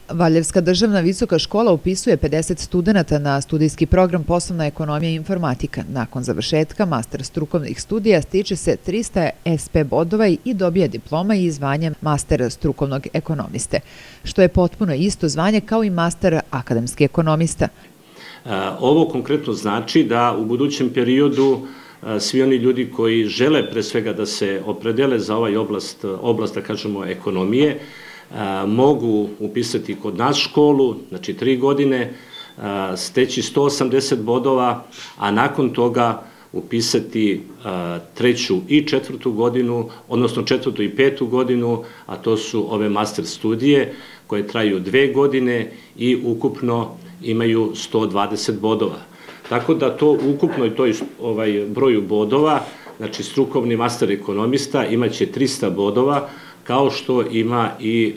Valjevska državna visoka škola upisuje 50 studenata na studijski program Poslovna ekonomija i informatika. Nakon završetka master strukovnih studija stiče se 300 SP bodova i dobija diploma i zvanje master strukovnog ekonomiste, što je potpuno isto zvanje kao i master akademski ekonomista. Ovo konkretno znači da u budućem periodu svi oni ljudi koji žele pre svega da se opredele za ovaj oblast da kažemo ekonomije, mogu upisati kod nas školu, znači 3 godine, steći 180 bodova, a nakon toga upisati 3. i 4. godinu, odnosno 4. i 5. godinu, a to su ove master studije koje traju 2 godine i ukupno imaju 120 bodova. Tako da to ukupno i toj broju bodova, znači strukovni master ekonomista imaće 300 bodova, kao što ima i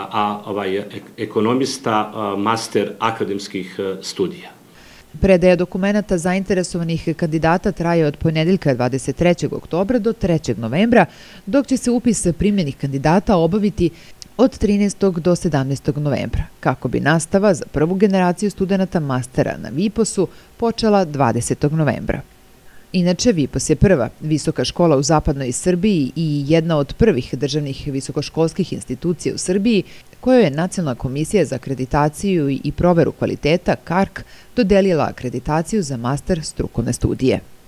ekonomista master akademskih studija. Predaja dokumenata zainteresovanih kandidata traje od ponedeljka 23. oktobra do 3. novembra, dok će se upis primljenih kandidata obaviti od 13. do 17. novembra, kako bi nastava za prvu generaciju studenata mastera na VIPOS-u počela 20. novembra. Inače, VIPOS je prva visoka škola u zapadnoj Srbiji i jedna od prvih državnih visokoškolskih institucija u Srbiji kojoj je Nacionalna komisija za akreditaciju i proveru kvaliteta, KARK, dodelila akreditaciju za master strukovne studije.